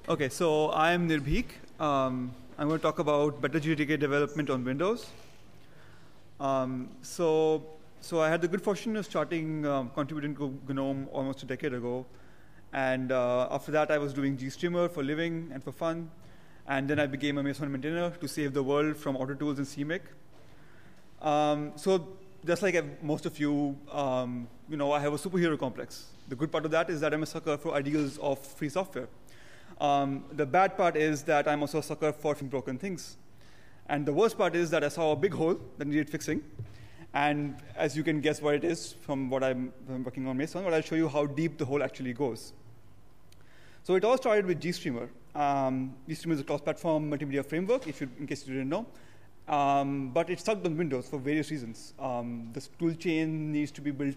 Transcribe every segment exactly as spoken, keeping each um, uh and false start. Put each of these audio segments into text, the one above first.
Okay, so I'm Nirbheek. Um, I'm going to talk about better G T K development on Windows. Um, so, so I had the good fortune of starting um, contributing to GNOME almost a decade ago. And uh, after that, I was doing GStreamer for living and for fun. And then I became a Meson maintainer to save the world from AutoTools and C M Y K. Um, so just like most of you, um, you know, I have a superhero complex. The good part of that is that I'm a sucker for ideals of free software. Um, the bad part is that I'm also a sucker for broken things. And the worst part is that I saw a big hole that needed fixing. And as you can guess what it is from what I'm, I'm working on Meson, but I'll show you how deep the hole actually goes. So it all started with GStreamer. Um, GStreamer is a cross-platform multimedia framework, if you, in case you didn't know. Um, but it's stuck on Windows for various reasons. Um, this toolchain needs to be built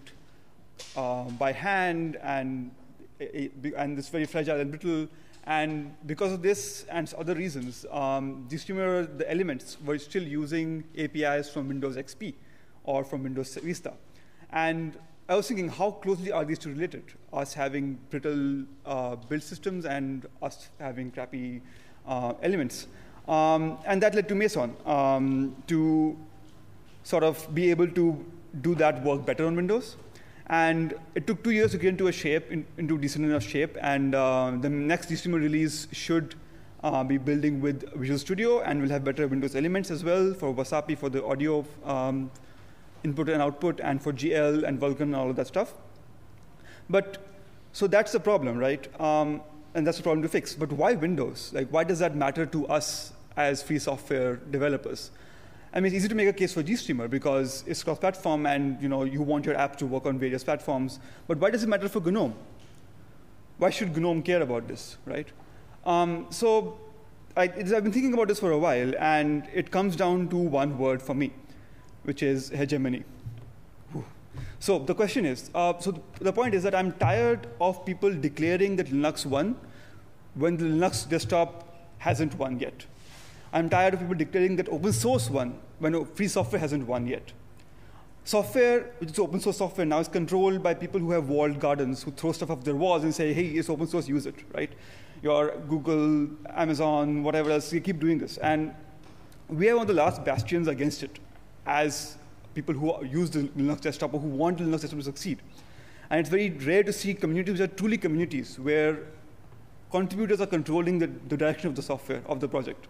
uh, by hand, and, it, and it's very fragile and brittle. And because of this and other reasons, um, GStreamer, the elements, were still using A P Is from Windows X P or from Windows Vista. And I was thinking, how closely are these two related? Us having brittle uh, build systems and us having crappy uh, elements. Um, and that led to Meson, um, to sort of be able to do that work better on Windows. And it took two years to get into a shape, in, into decent enough shape. And uh, the next GStreamer release should uh, be building with Visual Studio, and will have better Windows elements as well for Wasapi, for the audio um, input and output, and for G L and Vulkan and all of that stuff. But so that's the problem, right? Um, and that's the problem to fix. But why Windows? Like, why does that matter to us as free software developers? I mean, it's easy to make a case for GStreamer because it's cross-platform, and you know you want your app to work on various platforms. But why does it matter for GNOME? Why should GNOME care about this, right? Um, so I, it's, I've been thinking about this for a while, and it comes down to one word for me, which is hegemony. Whew. So the question is, uh, so th the point is that I'm tired of people declaring that Linux won when the Linux desktop hasn't won yet. I'm tired of people declaring that open source won when free software hasn't won yet. Software, which is open source software now, is controlled by people who have walled gardens, who throw stuff off their walls and say, hey, it's open source, use it, right? Your Google, Amazon, whatever else, you keep doing this. And we are one of the last bastions against it as people who use the Linux desktop or who want the Linux desktop to succeed. And it's very rare to see communities which are truly communities, where contributors are controlling the, the direction of the software, of the project.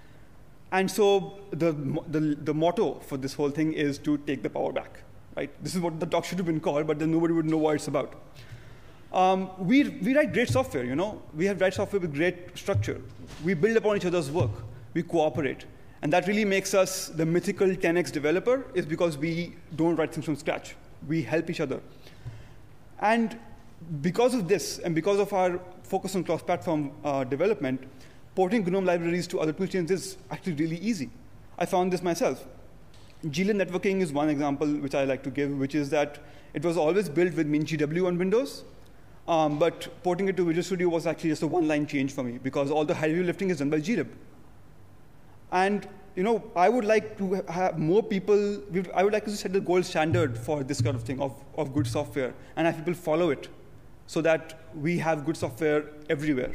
And so the, the, the motto for this whole thing is to take the power back, right? This is what the talk should have been called, but then nobody would know what it's about. Um, we, we write great software, you know? We have write software with great structure. We build upon each other's work. We cooperate. And that really makes us the mythical ten X developer, is because we don't write things from scratch. We help each other. And because of this, and because of our focus on cross-platform uh, development, porting GNOME libraries to other toolchains is actually really easy. I found this myself. G L I N networking is one example which I like to give, which is that it was always built with MinGW on Windows, um, but porting it to Visual Studio was actually just a one-line change for me, because all the heavy lifting is done by G R I B. And you know, I would like to have more people, I would like to set the gold standard for this kind of thing, of, of good software, and have people follow it, so that we have good software everywhere.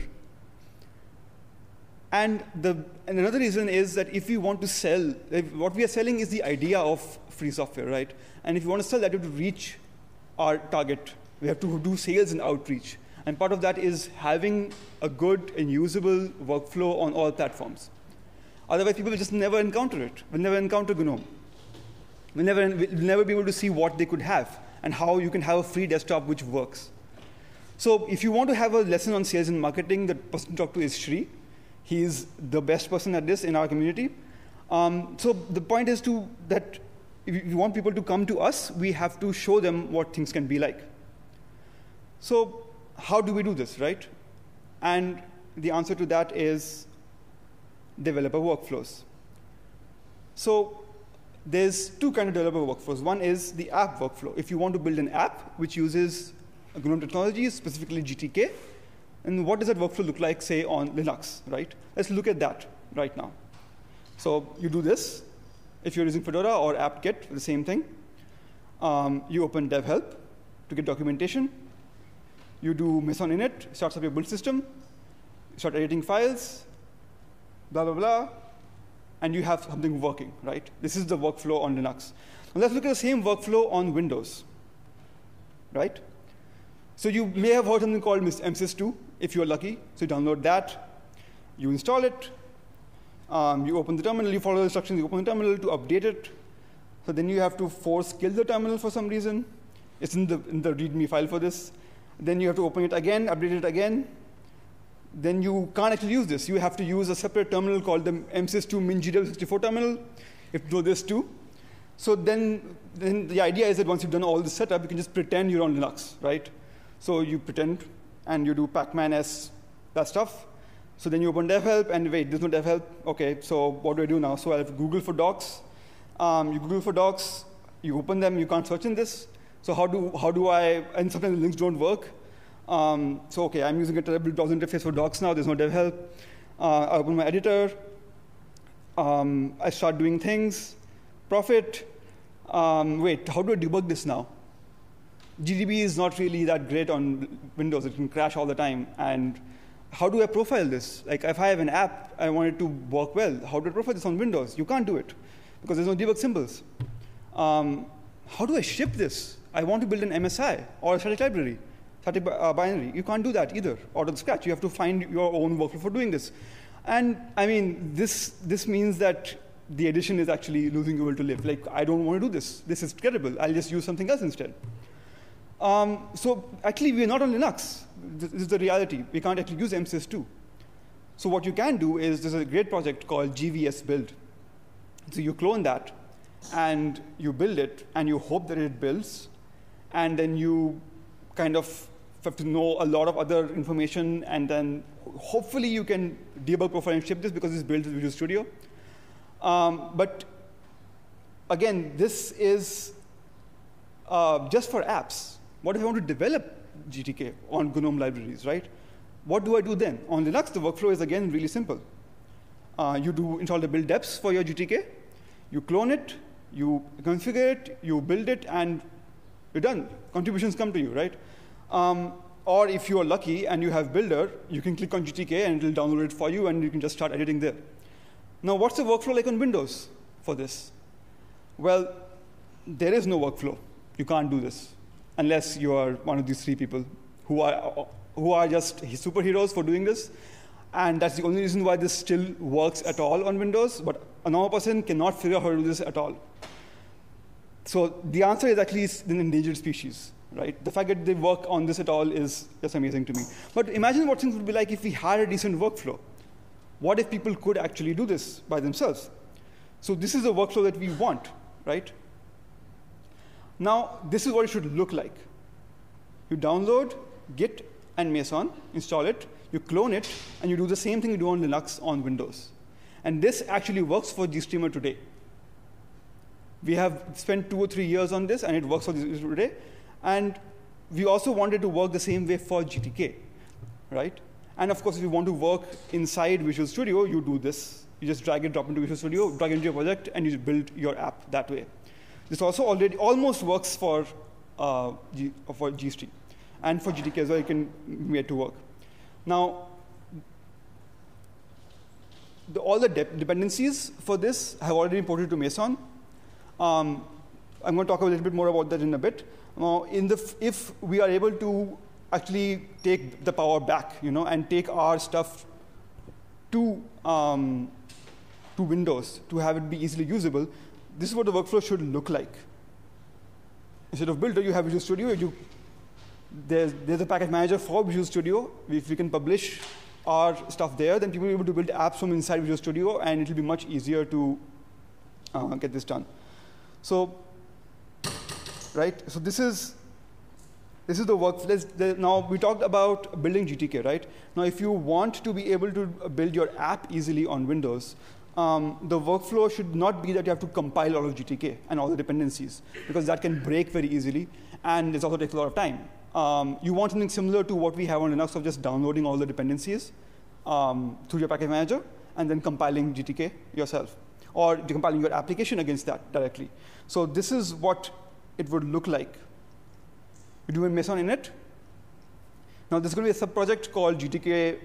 And, the, and another reason is that if we want to sell, if what we are selling is the idea of free software, right? And if you want to sell that, you have to reach our target. We have to do sales and outreach. And part of that is having a good and usable workflow on all platforms. Otherwise, people will just never encounter it. Will never encounter GNOME. We'll never, we'll never be able to see what they could have and how you can have a free desktop which works. So if you want to have a lesson on sales and marketing, the person to talk to is Shri. He's the best person at this in our community. Um, so the point is to, that if you want people to come to us, we have to show them what things can be like. So how do we do this, right? And the answer to that is developer workflows. So there's two kinds of developer workflows. One is the app workflow. If you want to build an app which uses GNOME technologies, specifically G T K, and what does that workflow look like, say, on Linux, right? Let's look at that right now. So you do this. If you're using Fedora or apt-get, the same thing. Um, you open dev help to get documentation. You do Meson init, starts up your build system. start editing files, blah, blah, blah, and you have something working, right? This is the workflow on Linux. Now let's look at the same workflow on Windows, right? So you may have heard something called M S Y S two, if you're lucky. So you download that, you install it, um, you open the terminal, you follow the instructions, you open the terminal to update it. So then you have to force kill the terminal for some reason. It's in the, in the README file for this. Then you have to open it again, update it again. Then you can't actually use this. You have to use a separate terminal called the M S Y S two MinGW sixty-four terminal. You have to do this too. So then, then the idea is that once you've done all this setup, you can just pretend you're on Linux, right? So you pretend, and you do pacman s, that stuff. So then you open dev help, and wait, there's no dev help. OK, so what do I do now? So I have to Google for docs. Um, you Google for docs. You open them. You can't search in this. So how do, how do I, and sometimes the links don't work. Um, so OK, I'm using a terrible browser interface for docs now. There's no dev help. Uh, I open my editor. Um, I start doing things. Profit. Um, wait, how do I debug this now? G D B is not really that great on Windows. It can crash all the time. And how do I profile this? Like, if I have an app, I want it to work well. How do I profile this on Windows? You can't do it because there's no debug symbols. Um, how do I ship this? I want to build an M S I or a static library, static uh, binary. You can't do that either, out of scratch. You have to find your own workflow for doing this. And I mean, this, this means that the edition is actually losing your will to live. Like, I don't want to do this. This is terrible. I'll just use something else instead. Um, so actually, we are not on Linux. This is the reality. We can't actually use M S Y S two. So what you can do is there's a great project called G V S build. So you clone that, and you build it, and you hope that it builds. And then you kind of have to know a lot of other information, and then hopefully you can debug profile and ship this because it's built with Visual Studio. Um, but again, this is uh, just for apps. What if I want to develop G T K on GNOME libraries, right? What do I do then? On Linux, the workflow is, again, really simple. Uh, you do install the build deps for your G T K. You clone it. You configure it. You build it. And you're done. Contributions come to you, right? Um, or if you are lucky and you have Builder, you can click on G T K, and it will download it for you, and you can just start editing there. Now, what's the workflow like on Windows for this? Well, there is no workflow. You can't do this unless you are one of these three people who are, who are just superheroes for doing this. And that's the only reason why this still works at all on Windows. But a normal person cannot figure out how to do this at all. So the answer is actually an endangered species, right? The fact that they work on this at all is just amazing to me. But imagine what things would be like if we had a decent workflow. What if people could actually do this by themselves? So this is the workflow that we want, right? Now, this is what it should look like. You download Git and Meson, install it, you clone it, and you do the same thing you do on Linux on Windows. And this actually works for GStreamer today. We have spent two or three years on this, and it works for GStreamer today. And we also wanted to work the same way for G T K, right? And of course, if you want to work inside Visual Studio, you do this. You just drag and drop into Visual Studio, drag into your project, and you build your app that way. This also already almost works for, uh, G, for GStream. And for G T K as well, you can make it to work. Now, the, all the de dependencies for this have already been ported to Meson. Um, I'm going to talk a little bit more about that in a bit. Now, in the f if we are able to actually take the power back, you know, and take our stuff to, um, to Windows to have it be easily usable, this is what the workflow should look like. Instead of Builder, you have Visual Studio. You, there's, there's a package manager for Visual Studio. If we can publish our stuff there, then people will be able to build apps from inside Visual Studio, and it will be much easier to uh, get this done. So, right, so this is This is the workflow. Now, we talked about building G T K, right? Now, if you want to be able to build your app easily on Windows, um, the workflow should not be that you have to compile all of G T K and all the dependencies, because that can break very easily, and it also takes a lot of time. Um, you want something similar to what we have on Linux of just downloading all the dependencies um, through your package manager and then compiling G T K yourself, or compiling your application against that directly. So this is what it would look like. You do a Meson init. Now, there's going to be a subproject called G T K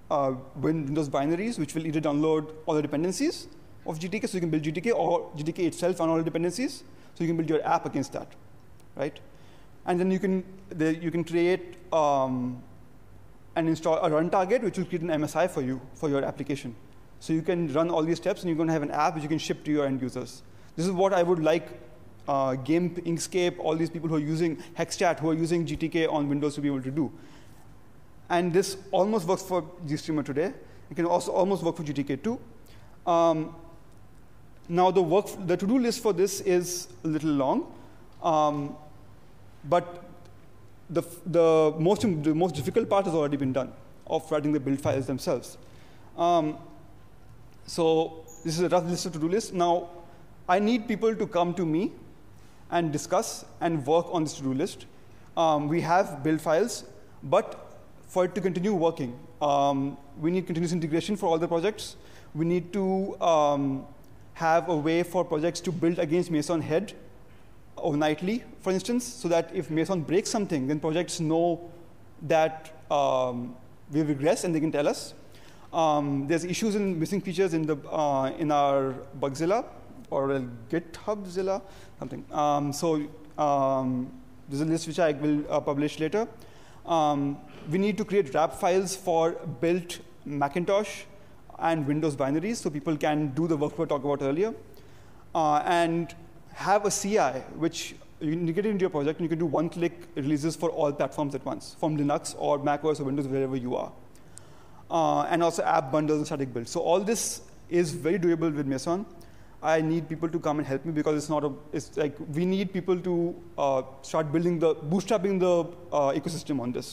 uh, Windows binaries, which will either download all the dependencies of G T K, so you can build G T K, or G T K itself on all the dependencies, so you can build your app against that, right? And then you can the, you can create um, and install a run target, which will create an M S I for you for your application. So you can run all these steps, and you're going to have an app which you can ship to your end users. This is what I would like uh, GIMP, Inkscape, all these people who are using Hexchat, who are using G T K on Windows to be able to do. And this almost works for GStreamer today. It can also almost work for G T K too. Um, now the work, the to-do list for this is a little long, um, but the the most the most difficult part has already been done of writing the build files themselves. Um, so this is a rough list of to-do list. Now I need people to come to me and discuss and work on this to-do list. Um, we have build files, but for it to continue working, um, we need continuous integration for all the projects. We need to um, have a way for projects to build against Meson head or nightly, for instance, so that if Meson breaks something, then projects know that um, we've regressed and they can tell us. Um, there's issues in missing features in the uh, in our Bugzilla or a GitHubzilla, something. Um, so um, there's a list which I will uh, publish later. Um, we need to create wrap files for built Macintosh and Windows binaries, so people can do the work we talked about earlier, uh, and have a C I which you can get it into your project, and you can do one-click releases for all platforms at once, from Linux or Mac O S or Windows, wherever you are, uh, and also app bundles and static builds. So all this is very doable with Meson. I need people to come and help me, because it's not a. It's like we need people to uh, start building the bootstrapping the uh, ecosystem on this.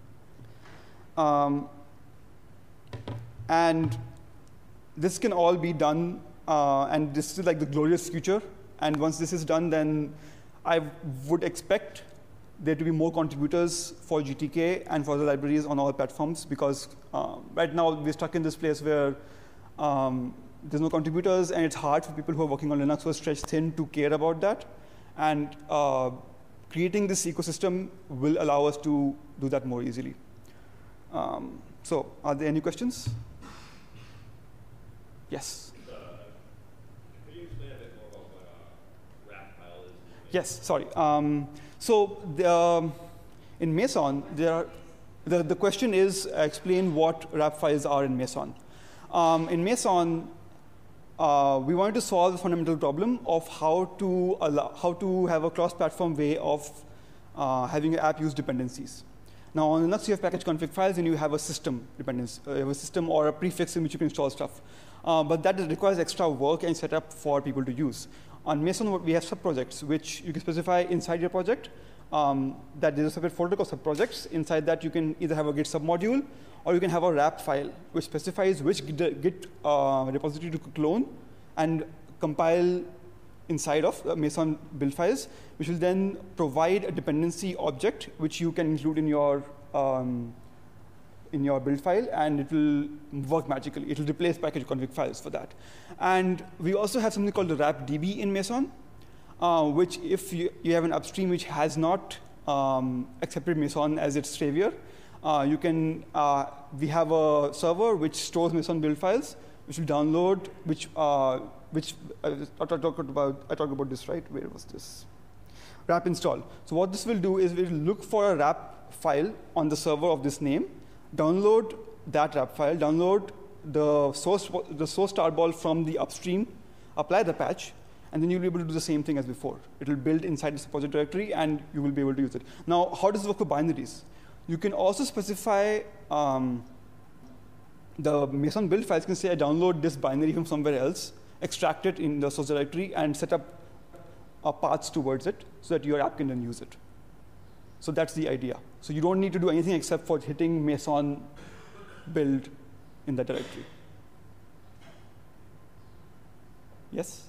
Um, and this can all be done, uh, and this is like the glorious future. And once this is done, then I would expect there to be more contributors for G T K and for the libraries on all platforms, because uh, right now we're stuck in this place where um, there's no contributors, and it's hard for people who are working on Linux who are stretched thin to care about that. And uh, creating this ecosystem will allow us to do that more easily. Um, so, are there any questions? Yes. Uh, could you explain a bit more about what a wrap file is? Yes. Sorry. Um, so, the, um, in Meson, there are, the the question is uh, explain what wrap files are in Meson. Um, in Meson, uh, we wanted to solve the fundamental problem of how to allow, how to have a cross-platform way of uh, having an app use dependencies. Now, on Linux, you have package config files, and you have a system dependency, uh, you have a system or a prefix in which you can install stuff. Uh, but that requires extra work and setup for people to use. On Meson, we have subprojects, which you can specify inside your project. Um, that there's a separate folder called subprojects. Inside that, you can either have a Git submodule, or you can have a wrap file, which specifies which Git, Git uh, repository to clone and compile inside of uh, Meson build files, which will then provide a dependency object, which you can include in your um, in your build file, and it will work magically. It will replace package config files for that. And we also have something called the wrapdb in Meson, uh, which if you, you have an upstream which has not um, accepted Meson as its savior, uh, you can, uh, we have a server which stores Meson build files, which will download, which, uh, which uh, I talked about, I talked about this, right? Where was this? Wrap install. So what this will do is it will look for a wrap file on the server of this name, download that wrap file, download the source, the source tarball from the upstream, apply the patch, and then you'll be able to do the same thing as before. It will build inside this project directory, and you will be able to use it. Now, how does this work for binaries? You can also specify um, the Meson build files can say I download this binary from somewhere else, extract it in the source directory, and set up uh, paths towards it so that your app can then use it. So that's the idea. So you don't need to do anything except for hitting Meson build in that directory. Yes?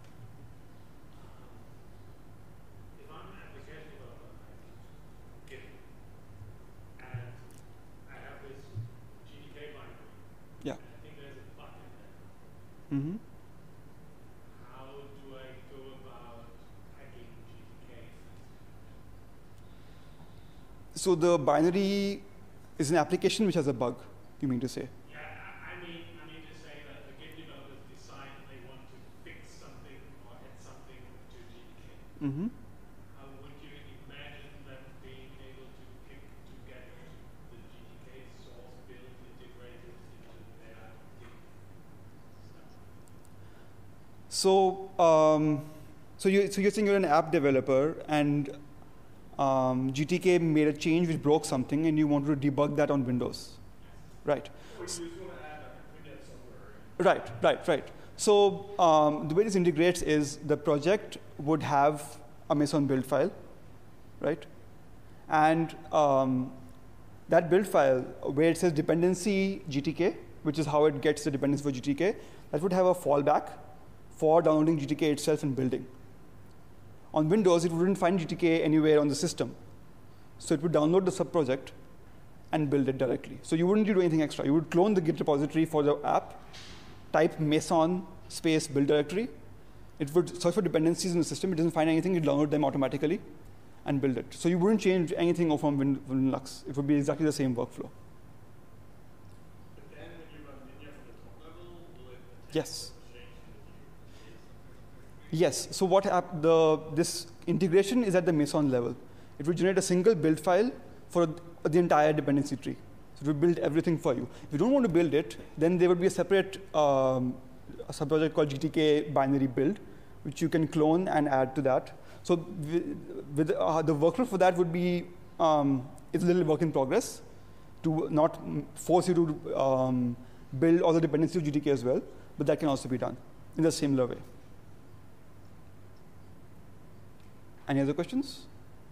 If I'm an application developer, Git, and I have this G T K binary, Yeah. and I think there's a button there. Mm-hmm. How do I go about hacking G T K? So the binary is an application which has a bug. you mean to say? Yeah, I, I mean, I mean to say that the game developers decide they want to fix something or add something to G T K. Mm-hmm. How would you imagine them being able to pick together the G T K source build integrated into their game stuff? So, um, so you so you're saying you're an app developer and um, G T K made a change which broke something, and you wanted to debug that on Windows, right? Or you just want to add like a Windows somewhere. Right, right, right. So um, the way this integrates is the project would have a Meson build file, right? And um, that build file where it says dependency G T K, which is how it gets the dependency for G T K, that would have a fallback for downloading G T K itself and building. On Windows, it wouldn't find G T K anywhere on the system. So it would download the subproject and build it directly. So you wouldn't do anything extra. You would clone the Git repository for the app, type Meson space build directory. It would search for dependencies in the system. It doesn't find anything. It download them automatically and build it. So you wouldn't change anything from Win Linux. It would be exactly the same workflow. But then when you run linear from the top level, will it Yes. change Yes. So what app the this integration is at the Meson level. It will generate a single build file for the entire dependency tree. So it will build everything for you. If you don't want to build it, then there would be a separate um, a subproject called G T K binary build, which you can clone and add to that. So with, uh, the workflow for that would be um, it's a little work in progress to not force you to um, build all the dependencies of G T K as well, but that can also be done in the similar way. Any other questions?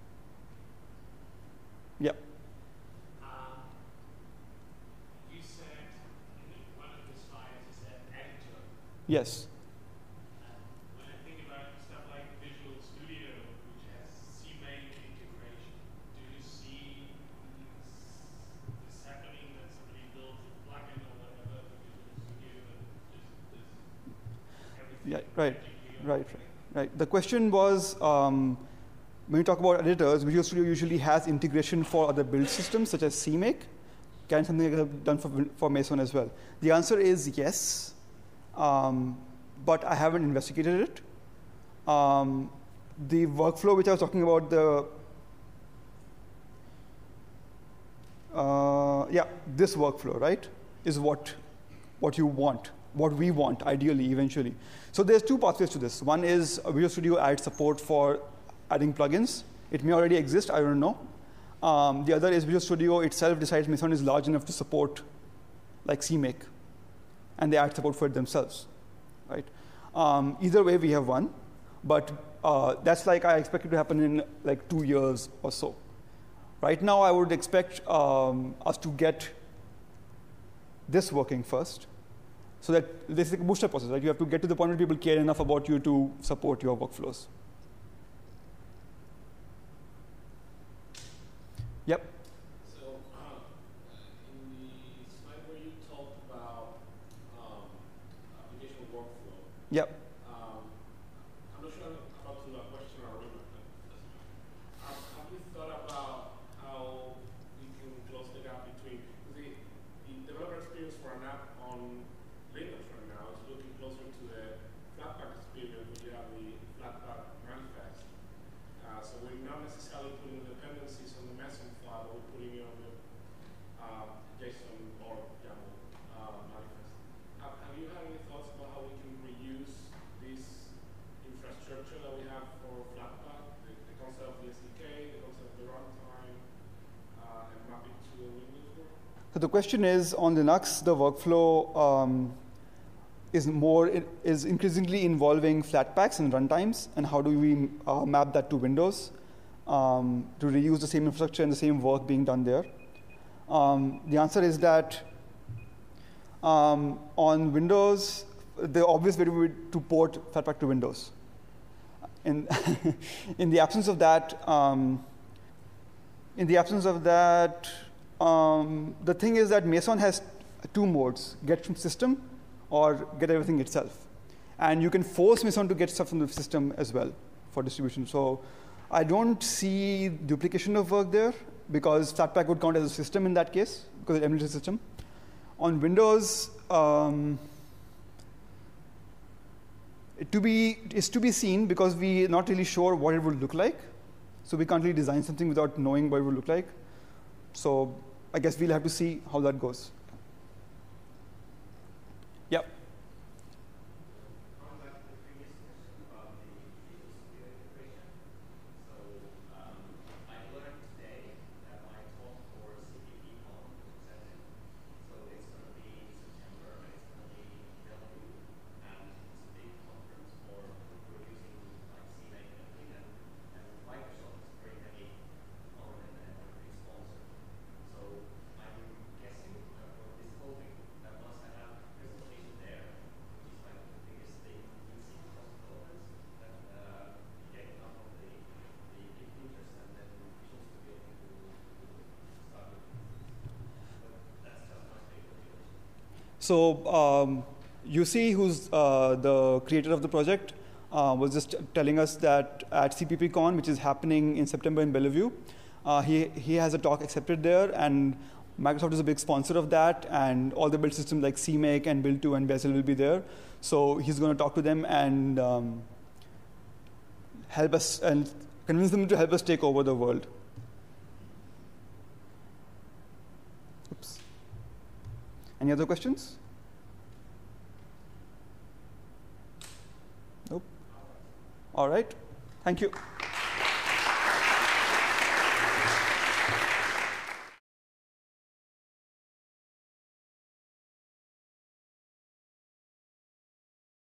Yeah. Um, you said in one of the slides you said editor. Yes. Um, when I think about stuff like Visual Studio, which has C M A integration, do you see this happening that somebody builds a plugin or whatever for Visual Studio and just does everything? Yeah. Right. magically Right. automated? Right. The question was, um, when you talk about editors, Visual Studio usually has integration for other build systems, such as C M A K. Can something like that done for, for Meson as well? The answer is yes, um, but I haven't investigated it. Um, the workflow which I was talking about, the uh, yeah, this workflow, right, is what what you want, what we want, ideally, eventually. So there's two pathways to this. One is Visual Studio adds support for adding plugins. It may already exist, I don't know. Um, the other is Visual Studio itself decides Meson is large enough to support like C M A K, and they add support for it themselves, right? Um, either way, we have one, but uh, that's like I expect it to happen in like two years or so. Right now, I would expect um, us to get this working first, so that this is like a booster process, right? You have to get to the point where people care enough about you to support your workflows. Yep. So, uh, in the slide where you talked about um, application workflow, Yep. um, I'm not sure about to a question or remember, but have, have you thought about how we can close the gap between the, the developer experience for an app on Linux right now is looking closer to the Flatpak experience where you have the Flatpak manifest. Uh, so we're not necessarily putting the dependencies on the Meson file, but we're putting it on the uh, JSON or YAML uh, manifest. Have, have you had any thoughts about how we can reuse this infrastructure that we have for Flatpak, the, the concept of the S D K, the concept of the runtime, uh, and map it to the Windows world? So the question is, on Linux, the workflow um, is more is increasingly involving Flatpaks and runtimes, and how do we uh, map that to Windows um, to reuse the same infrastructure and the same work being done there? Um, the answer is that um, on Windows, the obvious way would be to port Flatpak to Windows. In in the absence of that, um, in the absence of that, um, the thing is that Meson has two modes: get from system or get everything itself. And you can force Meson to get stuff from the system as well for distribution. So I don't see duplication of work there, because Flatpak would count as a system in that case, because it emulates a system. On Windows, um, it to be, it's to be seen because we're not really sure what it would look like. So we can't really design something without knowing what it would look like. So I guess we'll have to see how that goes. Yep. So um, Jussi, who's uh, the creator of the project, uh, was just telling us that at C P P Con, which is happening in September in Bellevue, uh, he, he has a talk accepted there, and Microsoft is a big sponsor of that, and all the build systems like C make and Build two and Bezel will be there. So he's going to talk to them and um, help us and convince them to help us take over the world. Oops. Any other questions? Nope. All right. Thank you.